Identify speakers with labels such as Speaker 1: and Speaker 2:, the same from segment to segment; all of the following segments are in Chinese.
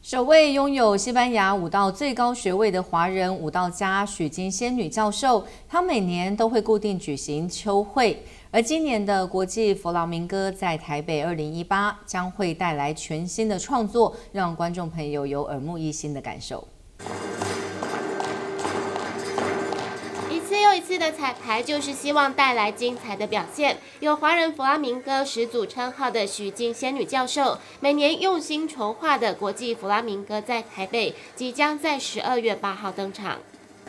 Speaker 1: 首位拥有西班牙舞蹈最高学位的华人舞蹈家许金仙女教授，她每年都会固定举行秋会，而今年的国际佛朗明哥在台北2018将会带来全新的创作，让观众朋友有耳目一新的感受。
Speaker 2: 一次又一次的彩排，就是希望带来精彩的表现。有华人弗拉明戈始祖称号的许金仙女教授，每年用心筹划的国际弗拉明戈在台北，即将在12月8号登场。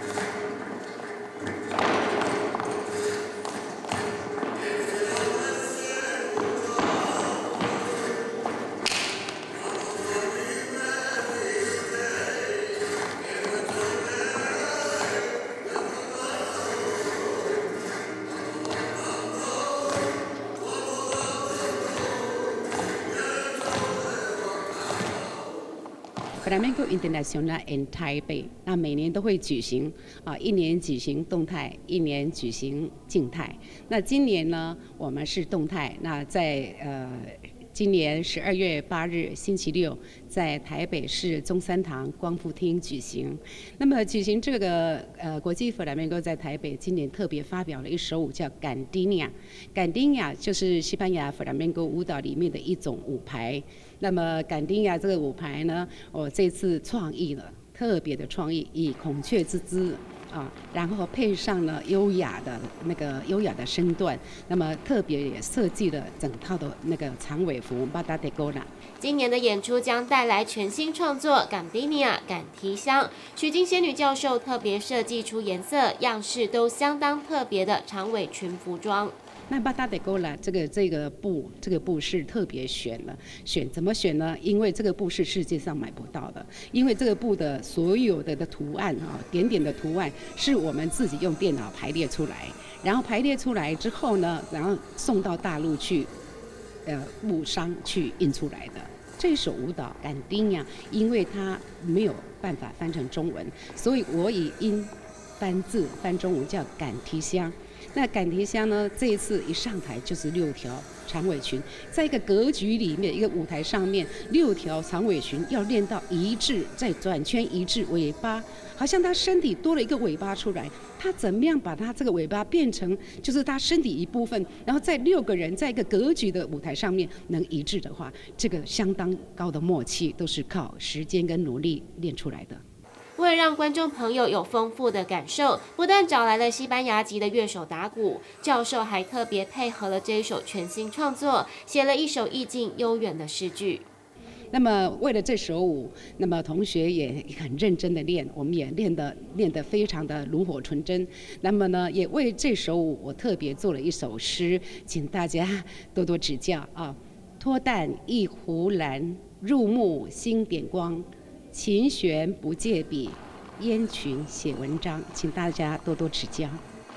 Speaker 3: Flamenco International in 台北，那每年都会举行一年举行动态，一年举行静态。那今年呢，我们是动态。那在今年12月8日星期六，在台北市中山堂光复厅举行。那么举行这个国际弗拉明戈在台北，今年特别发表了一首舞叫《甘迪尼亚》。甘迪尼亚就是西班牙弗拉明戈舞蹈里面的一种舞牌。那么甘迪尼亚这个舞牌呢，我这次创意了，特别的创意，以孔雀之姿。 然后配上了优雅的身段，那么特别也设计了整套的那个长尾服巴达德戈拉。
Speaker 2: 今年的演出将带来全新创作《甘迪尼亚敢提香》，许金仙女教授特别设计出颜色样式都相当特别的长尾裙服装。
Speaker 3: 那巴达德戈拉这个布是特别选怎么选呢？因为这个布是世界上买不到的，因为这个布的所有的图案点点的图案是我们自己用电脑排列出来，然后排列出来之后呢，然后送到大陆去，布商去印出来的。这首舞蹈《甘迪尼亚》，因为它没有办法翻成中文，所以我以音翻字翻中文叫敢提香。 那敢提香呢？这一次一上台就是6条长尾裙，在一个格局里面，一个舞台上面，6条长尾裙要练到一致，再转圈一致，尾巴好像他身体多了一个尾巴出来，他怎么样把他这个尾巴变成就是他身体一部分，然后在6个人在一个格局的舞台上面能一致的话，这个相当高的默契，都是靠时间跟努力练出来的。
Speaker 2: 为了让观众朋友有丰富的感受，不但找来了西班牙籍的乐手打鼓，教授还特别配合了这一首全新创作，写了一首意境悠远的诗句。
Speaker 3: 那么为了这首舞，那么同学也很认真的练，我们也练得非常的炉火纯真。那么呢，也为这首舞我特别做了一首诗，请大家多多指教啊！脱淡一壶蓝，入目心点光。 琴弦不借笔，烟裙写文章，请大家多多指教。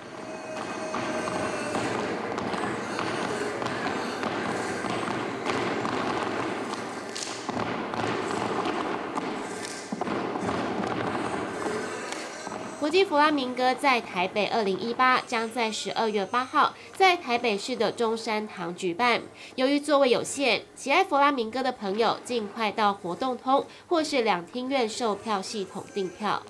Speaker 2: 国际弗拉明戈在台北2018将在12月8号在台北市的中山堂举办。由于座位有限，喜爱弗拉明戈的朋友尽快到活动通或是两厅院售票系统订票。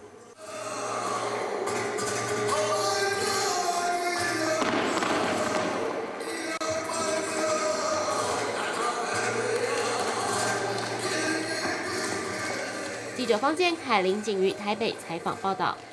Speaker 2: 记者方建凯、林景瑜台北采访报道。